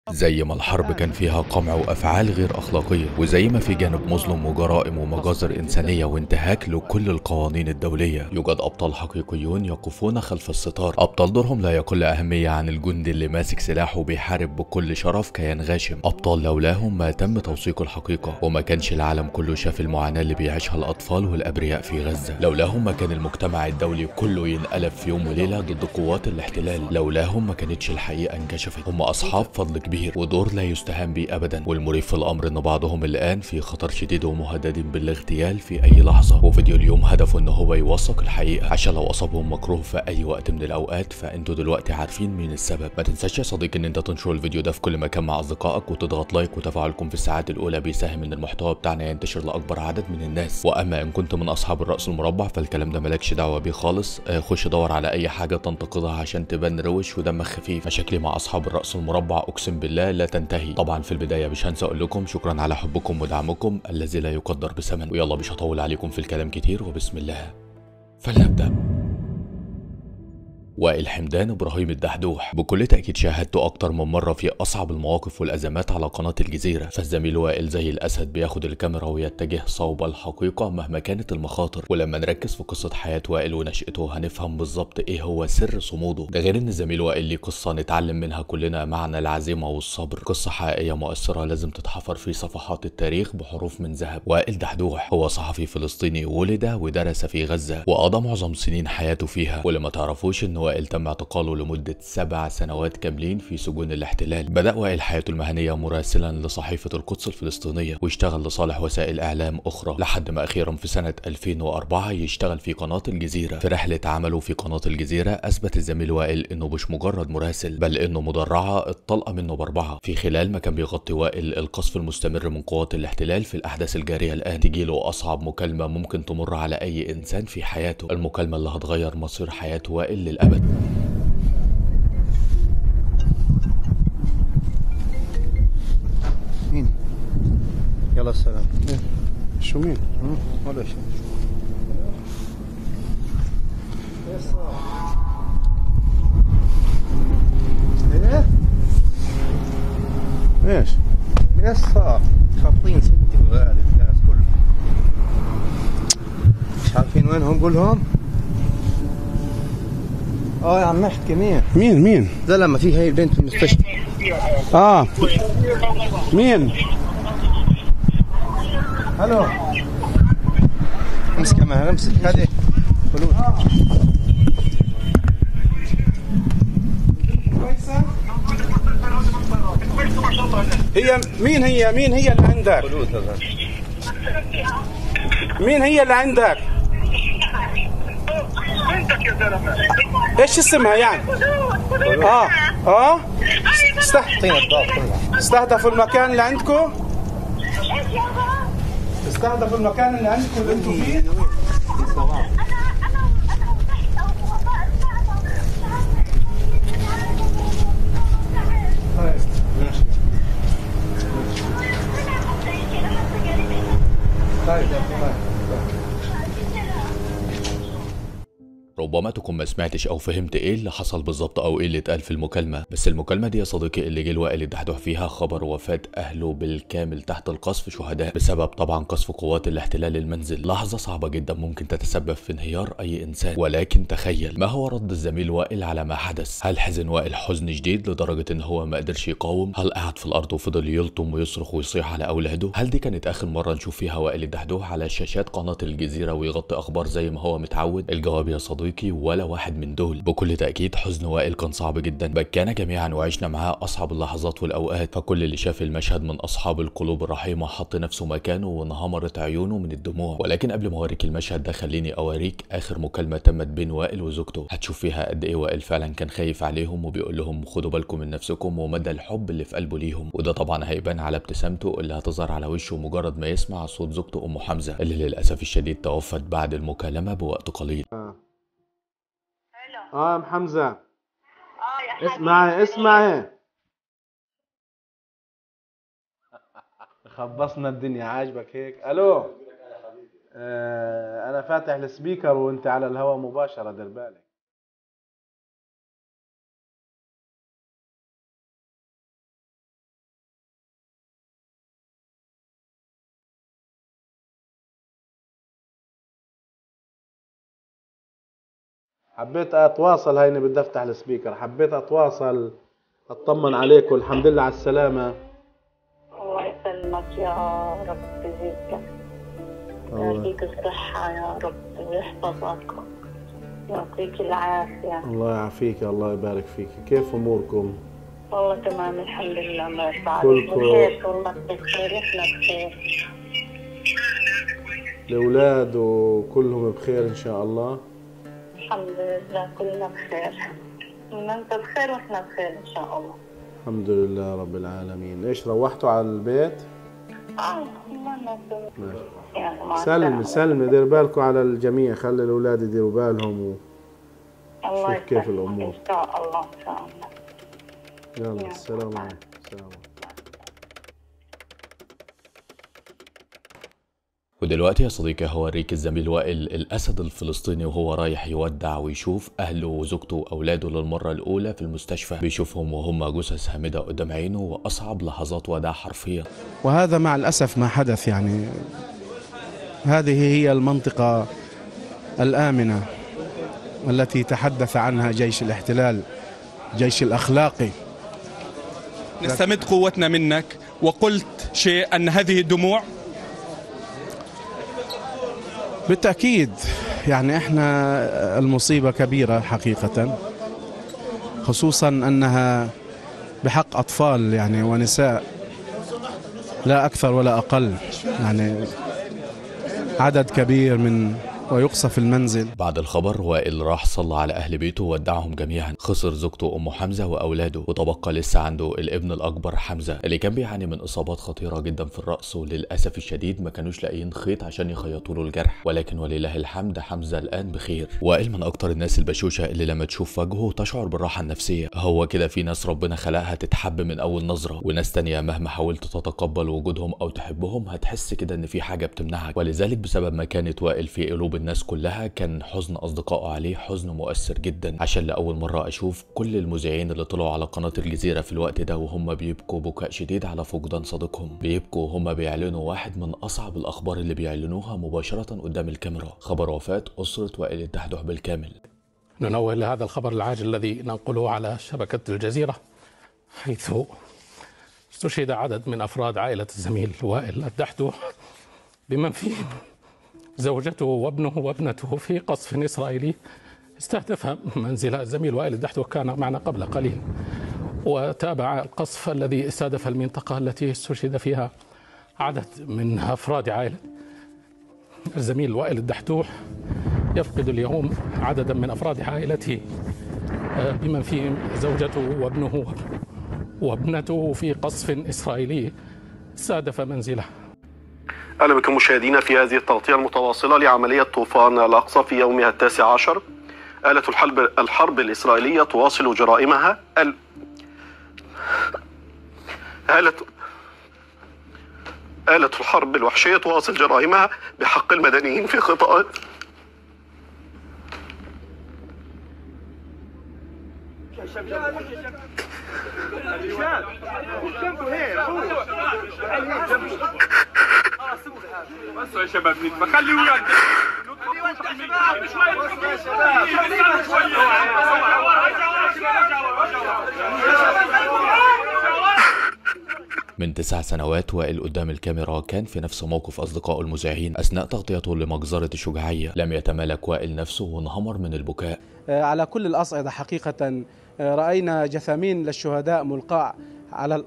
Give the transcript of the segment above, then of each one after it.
زي ما الحرب كان فيها قمع وأفعال غير أخلاقية، وزي ما في جانب مظلم وجرائم ومجازر إنسانية وانتهاك لكل القوانين الدولية، يوجد أبطال حقيقيون يقفون خلف الستار. أبطال دورهم لا يقل أهمية عن الجندي اللي ماسك سلاحه وبيحارب بكل شرف كيان غاشم. أبطال لولاهم ما تم توثيق الحقيقة، وما كانش العالم كله شاف المعاناة اللي بيعيشها الأطفال والأبرياء في غزة. لولاهم ما كان المجتمع الدولي كله ينقلب في يوم وليلة ضد قوات الاحتلال. لولاهم ما كانتش الحقيقة انكشفت. هم أصحاب فضل كبير ودور لا يستهان به ابدا، والمريب في الامر ان بعضهم الان في خطر شديد ومهددين بالاغتيال في اي لحظه. وفيديو اليوم هدفه ان هو يوثق الحقيقه عشان لو اصابهم مكروه في اي وقت من الاوقات فانتوا دلوقتي عارفين مين السبب. ما تنساش يا صديقي ان انت تنشر الفيديو ده في كل مكان مع اصدقائك وتضغط لايك، وتفاعلكم في الساعات الاولى بيساهم ان المحتوى بتاعنا ينتشر لاكبر عدد من الناس. واما ان كنت من اصحاب الراس المربع فالكلام ده مالكش دعوه بيه خالص. خش دور على اي حاجه تنتقدها عشان تبان روش ودمك خفيف. مشاكلي مع اصحاب الراس المربع اقسم بالله لا تنتهي. طبعا في البدايه مش هنسى اقول لكم شكرا على حبكم ودعمكم الذي لا يقدر بثمن. ويلا مش هطول عليكم في الكلام كتير، وبسم الله فلنبدا. وائل حمدان ابراهيم الدحدوح بكل تاكيد شاهدته اكتر من مره في اصعب المواقف والازمات على قناه الجزيره. فالزميل وائل زي الاسد بياخد الكاميرا ويتجه صوب الحقيقه مهما كانت المخاطر. ولما نركز في قصه حياه وائل ونشأته هنفهم بالظبط ايه هو سر صموده. ده غير ان الزميل وائل ليه قصه نتعلم منها كلنا معنى العزيمه والصبر. قصه حقيقيه مؤثره لازم تتحفر في صفحات التاريخ بحروف من ذهب. وائل دحدوح هو صحفي فلسطيني ولد ودرس في غزه وقضى معظم سنين حياته فيها. واللي ما تعرفوش ان وائل تم اعتقاله لمدة 7 سنوات كاملين في سجون الاحتلال. بدأ وائل حياته المهنية مراسلا لصحيفة القدس الفلسطينية، واشتغل لصالح وسائل إعلام أخرى لحد ما أخيرا في سنة 2004 يشتغل في قناة الجزيرة. في رحلة عمله في قناة الجزيرة أثبت الزميل وائل إنه مش مجرد مراسل، بل إنه مدرعة الطلقة منه ب4. في خلال ما كان بيغطي وائل القصف المستمر من قوات الاحتلال في الأحداث الجارية الآن، تجيله أصعب مكالمة ممكن تمر على أي إنسان في حياته، المكالمة اللي هتغير مصير حياة وائل للأبد. مين؟ يلا السلام. إيه؟ شو مين؟ ولا شيء. ايه؟ ايش؟ ايش صار؟ خابطين ستي وغالي الناس كلهم. مش عارفين وينهم قولهم؟ يا عم احكي مين؟ زلمه في هي بنت في المستشفى. مين؟ الو امسك معها امسك هذه فلوس. مين هي اللي عندك؟ فلوس هذا. مين هي اللي عندك؟ بنتك يا زلمه. ايش اسمها يعني؟ اعطينا الضغط كلها. استهدفوا المكان اللي عندكم؟ استهدفوا المكان اللي عندكم اللي انتم فيه؟ طيب ماشي. طيب. ربما تكون ما سمعتش او فهمت ايه اللي حصل بالظبط او ايه اللي اتقال في المكالمه، بس المكالمه دي يا صديقي اللي جه وائل الدحدوح فيها خبر وفاه اهله بالكامل تحت القصف شهداء بسبب طبعا قصف قوات الاحتلال المنزل. لحظه صعبه جدا ممكن تتسبب في انهيار اي انسان. ولكن تخيل ما هو رد الزميل وائل على ما حدث. هل حزن وائل حزن شديد لدرجه ان هو ما قدرش يقاوم؟ هل قعد في الارض وفضل يلطم ويصرخ ويصيح على اولاده؟ هل دي كانت اخر مره نشوف فيها وائل الدحدوح على شاشات قناه الجزيره ويغطي اخبار زي ما هو متعود؟ الجواب يا صديقي ولا واحد من دول. بكل تأكيد حزن وائل كان صعب جدا، بكانا جميعا وعشنا معاه أصعب اللحظات والأوقات. فكل اللي شاف المشهد من أصحاب القلوب الرحيمة حط نفسه مكانه وانهمرت عيونه من الدموع. ولكن قبل ما أوريك المشهد ده خليني أوريك آخر مكالمة تمت بين وائل وزوجته. هتشوف فيها قد إيه وائل فعلا كان خايف عليهم وبيقول لهم خدوا بالكم من نفسكم ومدى الحب اللي في قلبه ليهم. وده طبعا هيبان على ابتسامته اللي هتظهر على وشه مجرد ما يسمع صوت زوجته أم حمزة اللي للأسف الشديد توفت بعد المكالمة بوقت قليل. يا ام حمزه، يا حبيبي. اسمعي خبصنا الدنيا. عاجبك هيك؟ الو. انا فاتح السبيكر وانت على الهواء مباشره، دير بالك. حبيت اتواصل، هيني بدي افتح السبيكر، حبيت اتواصل اطمن عليك والحمد لله على السلامة. الله يسلمك يا رب، يزيدك يعطيك الصحة يا رب ويحفظك ويعطيك العافية. الله يعافيك، الله يبارك فيك. كيف اموركم؟ والله تمام الحمد لله، الله يسعدك. كلكم بخير والله، بخير، احنا بخير. الاولاد وكلهم بخير ان شاء الله. الحمد لله كلنا بخير، انت بخير واحنا بخير ان شاء الله. الحمد لله رب العالمين. ايش روحتوا على البيت؟ ما سلمي دير بالكم على الجميع، خلي الاولاد يديروا بالهم الله شوف كيف الامور. ان شاء الله ان شاء الله. يلا السلام عليكم. السلام. ودلوقتي يا صديقي هوريك الزميل وائل الأسد الفلسطيني وهو رايح يودع ويشوف أهله وزوجته وأولاده للمرة الأولى في المستشفى، بيشوفهم وهم جثث هامدة قدام عينه وأصعب لحظات وداع حرفيا. وهذا مع الأسف ما حدث. يعني هذه هي المنطقة الآمنة التي تحدث عنها جيش الاحتلال، جيش الأخلاقي. نستمد قوتنا منك، وقلت شيء أن هذه الدموع بالتأكيد يعني احنا المصيبة كبيرة حقيقة، خصوصا أنها بحق أطفال يعني ونساء لا أكثر ولا أقل، يعني عدد كبير من ويقصف المنزل. بعد الخبر وائل راح صلى على أهل بيته وودعهم جميعا. خسر زوجته أم حمزة وأولاده، وتبقى لسه عنده الابن الأكبر حمزة اللي كان بيعاني من إصابات خطيرة جدا في الرأس، وللأسف الشديد ما كانوش لاقيين خيط عشان يخيطوا له الجرح، ولكن ولله الحمد حمزة الآن بخير. وائل من أكتر الناس البشوشة اللي لما تشوف وجهه تشعر بالراحة النفسية. هو كده في ناس ربنا خلقها تتحب من أول نظرة، وناس تانية مهما حاولت تتقبل وجودهم أو تحبهم هتحس كده إن في حاجة بتمنعك. ولذلك بسبب ما كانت وائل في قلوب الناس كلها كان حزن أصدقائه عليه حزن مؤثر جدا. عشان لأول مرة أشوف كل المذيعين اللي طلعوا على قناة الجزيرة في الوقت ده وهم بيبكوا بكاء شديد على فقدان صديقهم، بيبكوا وهم بيعلنوا واحد من أصعب الأخبار اللي بيعلنوها مباشرة قدام الكاميرا، خبر وفاة أسرة وائل الدحدح بالكامل. ننوه لهذا الخبر العاجل الذي ننقله على شبكة الجزيرة، حيث استشهد عدد من أفراد عائلة الزميل وائل الدحدح بمن فيهم زوجته وابنه وابنته في قصف إسرائيلي استهدف منزل الزميل وائل الدحدح، كان معنا قبل قليل، وتابع القصف الذي استهدف المنطقة التي استشهد فيها عدد من أفراد عائلة الزميل وائل الدحدح. يفقد اليوم عددا من أفراد عائلته بمن فيهم زوجته وابنه وابنته في قصف إسرائيلي استهدف منزله. أهلا بكم مشاهدينا في هذه التغطية المتواصلة لعملية طوفان الأقصى في يومها التاسع عشر. آلة الحرب الإسرائيلية تواصل جرائمها آلة الحرب الوحشية تواصل جرائمها بحق المدنيين في قطاع يا شباب نتبه خلي ولاد من 9 سنوات وائل قدام الكاميرا كان في نفس موقف أصدقائه المذيعين أثناء تغطيته لمجزرة الشجاعية. لم يتمالك وائل نفسه وانهمر من البكاء. على كل الأصعدة حقيقة رأينا جثامين للشهداء ملقاة على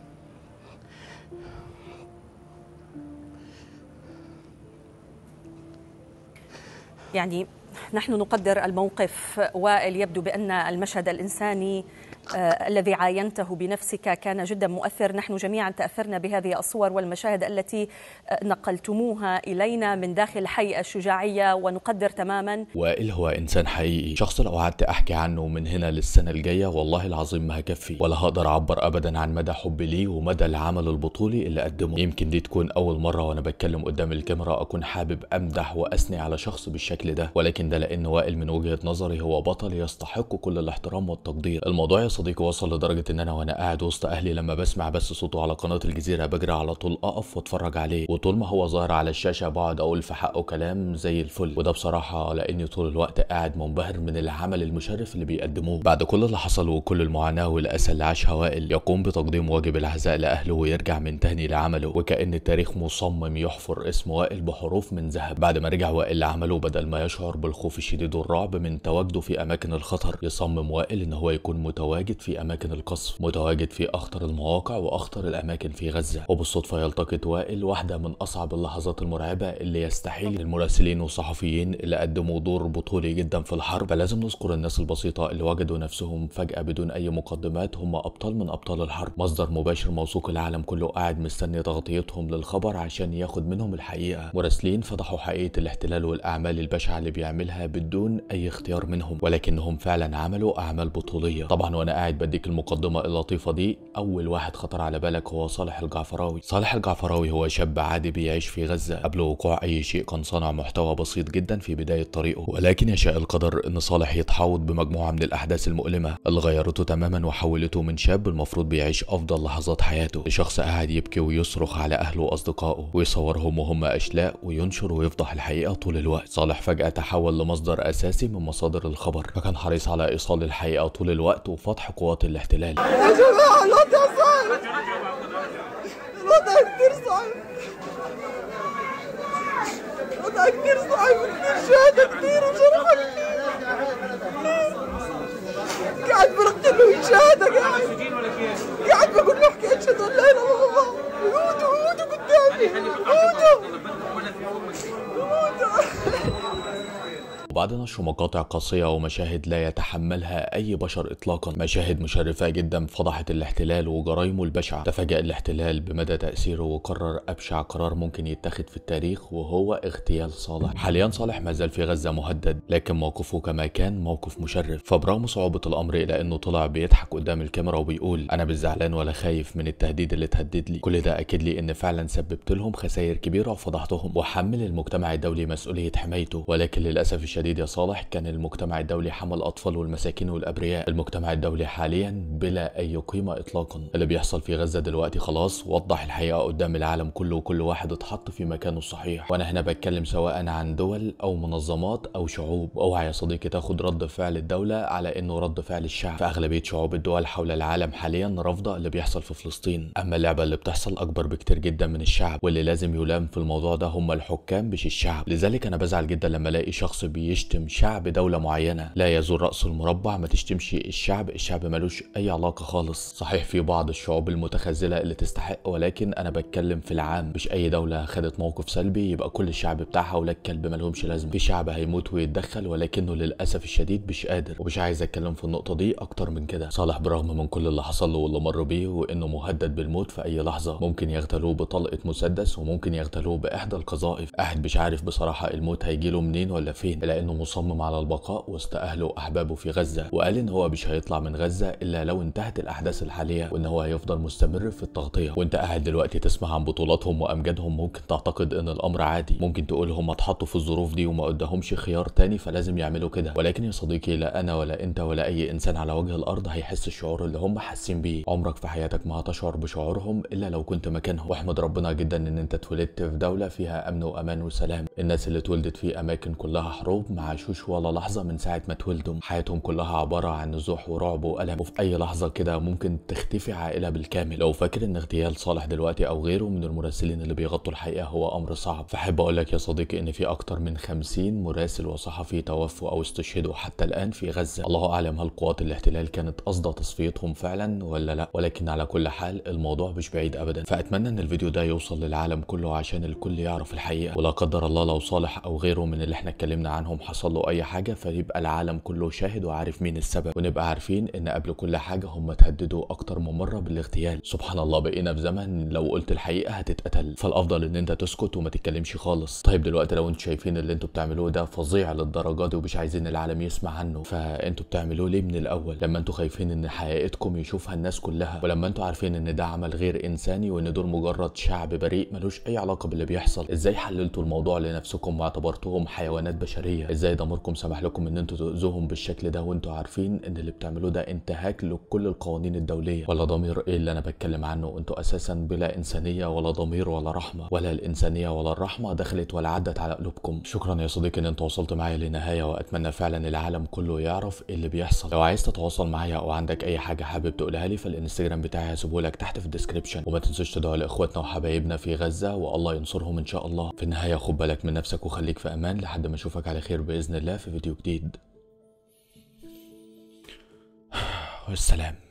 يعني نحن نقدر الموقف وائل، يبدو بأن المشهد الإنساني الذي عاينته بنفسك كان جدا مؤثر. نحن جميعا تأثرنا بهذه الصور والمشاهد التي نقلتموها إلينا من داخل حي الشجاعية، ونقدر تماما وائل هو إنسان حقيقي، شخص لو قعدت أحكي عنه من هنا للسنة الجاية والله العظيم ما هكفي، ولا هقدر أعبر أبدا عن مدى حبي ليه ومدى العمل البطولي اللي قدمه. يمكن دي تكون أول مرة وأنا بتكلم قدام الكاميرا أكون حابب أمدح وأثني على شخص بالشكل ده، ولكن ده لأن وائل من وجهة نظري هو بطل يستحق كل الاحترام والتقدير. الموضوع يا صديقي وصل لدرجه ان انا وانا قاعد وسط اهلي لما بسمع بس صوته على قناه الجزيره بجري على طول اقف واتفرج عليه، وطول ما هو ظاهر على الشاشه بقعد اقول في حقه كلام زي الفل، وده بصراحه لاني طول الوقت قاعد منبهر من العمل المشرف اللي بيقدموه. بعد كل اللي حصل وكل المعاناه والاسى اللي عاشها وائل، يقوم بتقديم واجب العزاء لاهله ويرجع من تاني لعمله، وكأن التاريخ مصمم يحفر اسم وائل بحروف من ذهب. بعد ما رجع وائل لعمله بدل ما يشعر بالخوف الشديد والرعب من تواجده في اماكن الخطر، يصمم وائل ان هو يكون متواجد في اماكن القصف، متواجد في اخطر المواقع واخطر الاماكن في غزه. وبالصدفه يلتقط وائل واحده من اصعب اللحظات المرعبه اللي يستحيل المراسلين والصحفيين اللي قدموا دور بطولي جدا في الحرب. فلازم نذكر الناس البسيطه اللي وجدوا نفسهم فجاه بدون اي مقدمات هم ابطال من ابطال الحرب، مصدر مباشر موثوق العالم كله قاعد مستني تغطيتهم للخبر عشان ياخد منهم الحقيقه. مراسلين فضحوا حقيقه الاحتلال والاعمال البشعه اللي بيعملها بدون اي اختيار منهم، ولكنهم فعلا عملوا اعمال بطوليه. طبعا وانا قاعد بديك المقدمه اللطيفه دي، اول واحد خطر على بالك هو صالح الجعفراوي. صالح الجعفراوي هو شاب عادي بيعيش في غزه، قبل وقوع اي شيء كان صانع محتوى بسيط جدا في بدايه طريقه، ولكن يشاء القدر ان صالح يتحوط بمجموعه من الاحداث المؤلمه اللي غيرته تماما وحولته من شاب المفروض بيعيش افضل لحظات حياته لشخص قاعد يبكي ويصرخ على اهله واصدقائه ويصورهم وهم اشلاء وينشر ويفضح الحقيقه طول الوقت. صالح فجاه تحول لمصدر اساسي من مصادر الخبر، فكان حريص على ايصال الحقيقه طول الوقت وفتح قوات الاحتلال. يا جماعه الوضع صعب، الوضع كتير صعب، الوضع كتير صعب، كتير شهاده كتير وجرحه كتير، قاعد برقد شهاده، قاعد بقول له احكي اشهد ان لا اله الا الله، هودوا قدامي، هودوا. وبعد نشر مقاطع قاسية ومشاهد لا يتحملها أي بشر إطلاقا، مشاهد مشرفة جدا فضحت الاحتلال وجرائمه البشعة، تفاجأ الاحتلال بمدى تأثيره وقرر أبشع قرار ممكن يتخذ في التاريخ وهو اغتيال صالح. حاليا صالح ما زال في غزة مهدد، لكن موقفه كما كان موقف مشرف. فبرغم صعوبة الأمر إلى أنه طلع بيضحك قدام الكاميرا وبيقول أنا مش زعلان ولا خايف من التهديد اللي تهدد لي، كل ده أكد لي إن فعلا سببت لهم خسائر كبيرة وفضحتهم، وحمل المجتمع الدولي مسؤولية حمايته. ولكن للأسف الشديد يا صالح كان المجتمع الدولي حمى الأطفال والمساكين والأبرياء. المجتمع الدولي حاليا بلا أي قيمة إطلاقا. اللي بيحصل في غزة دلوقتي خلاص وضح الحقيقة قدام العالم كله، وكل واحد اتحط في مكانه الصحيح. وأنا هنا بتكلم سواء عن دول أو منظمات أو شعوب. اوعى يا صديقي تاخد رد فعل الدولة على إنه رد فعل الشعب، فأغلبية شعوب الدول حول العالم حاليا رافضة اللي بيحصل في فلسطين. أما اللعبة اللي بتحصل أكبر بكتير جدا من الشعب، واللي لازم يلام في الموضوع ده هم الحكام مش الشعب. لذلك أنا بزعل جدا لما ألاقي شخص بيشتم شعب دولة معينة. لا يزور رأس المربع، ما تشتمش الشعب ملوش أي علاقة خالص. صحيح في بعض الشعوب المتخاذلة اللي تستحق، ولكن أنا بتكلم في العام. مش أي دولة خدت موقف سلبي يبقى كل الشعب بتاعها ولا الكلب ملهمش لازمة. في شعب هيموت ويتدخل، ولكنه للأسف الشديد مش قادر، ومش عايز أتكلم في النقطة دي أكتر من كده. صالح برغم من كل اللي حصل له واللي مر بيه وإنه مهدد بالموت في أي لحظة، ممكن يغتالوه بطلقة مسدس وممكن يغتالوه بإحدى القذائف. أحد مش عارف بصراحة الموت هيجيله منين ولا فين، لأنه مصمم على البقاء وسط أهله وأحبابه في غزة، وقال إن هو مش هيطلع من غزة إلا لو انتهت الأحداث الحالية، وإن هو هيفضل مستمر في التغطية. وأنت قاعد دلوقتي تسمع عن بطولاتهم وأمجادهم، ممكن تعتقد إن الأمر عادي، ممكن تقول هم اتحطوا في الظروف دي وما قدامهمش خيار تاني فلازم يعملوا كده. ولكن يا صديقي لا أنا ولا أنت ولا أي إنسان على وجه الأرض هيحس الشعور اللي هم حاسين بيه. عمرك في حياتك ما هتشعر بشعورهم إلا لو كنت مكانهم. واحمد ربنا جدا إن أنت اتولدت في دولة فيها أمن وأمان وسلام. الناس اللي اتولدت في أماكن كلها حروب ما عاشوش ولا لحظة من ساعة ما اتولدوا، حياتهم كلها عبارة عن نزوح ورعب وألم، وفي أي لحظة كده ممكن تختفي عائلة بالكامل. لو فاكر إن اغتيال صالح دلوقتي أو غيره من المراسلين اللي بيغطوا الحقيقة هو أمر صعب، فأحب أقول لك يا صديقي إن في أكتر من 50 مراسل وصحفي توفوا أو استشهدوا حتى الآن في غزة. الله أعلم هل قوات الاحتلال كانت قصد تصفيتهم فعلا ولا لا، ولكن على كل حال الموضوع مش بعيد أبدا. فأتمنى إن الفيديو ده يوصل للعالم كله عشان الكل يعرف الحقيقة، ولا قدر الله لو صالح أو غيره من اللي احنا اتكلمنا عنهم حصل له أي حاجة فيبقى العالم كله شاهد وعارف مين السبب، ونبقى عارفين ان قبل كل حاجه هم تهددوا اكتر من مره بالاغتيال. سبحان الله بقينا في زمن لو قلت الحقيقه هتتقتل، فالافضل ان انت تسكت وما تتكلمش خالص. طيب دلوقتي لو انتوا شايفين اللي انتوا بتعملوه ده فظيع للدرجه دي ومش عايزين العالم يسمع عنه، فانتوا بتعملوه ليه من الاول لما انتوا خايفين ان حقيقتكم يشوفها الناس كلها، ولما انتوا عارفين ان ده عمل غير انساني وان دول مجرد شعب بريء ملوش اي علاقه باللي بيحصل؟ ازاي حللتوا الموضوع لنفسكم واعتبرتوهم حيوانات بشريه؟ ازاي ضميركم سمح لكم ان انتوا تؤذوهم بالشكل ده وانتوا عارفين ان اللي بتعملوه ده انتهاك لكل القوانين الدوليه؟ ولا ضمير ايه اللي انا بتكلم عنه؟ انتوا اساسا بلا انسانيه ولا ضمير ولا رحمه، ولا الانسانيه ولا الرحمه دخلت ولا عدت على قلوبكم. شكرا يا صديقي ان انت وصلت معايا لنهايه، واتمنى فعلا العالم كله يعرف ايه اللي بيحصل. لو عايز تتواصل معايا او عندك اي حاجه حابب تقولها لي فالانستجرام بتاعي هسيبه لك تحت في الديسكربشن، وما تنسوش تدعوا لاخواتنا وحبايبنا في غزه والله ينصرهم ان شاء الله. في النهايه خد بالك من نفسك وخليك في امان لحد ما اشوفك على خير باذن الله في فيديو جديد. والسلام.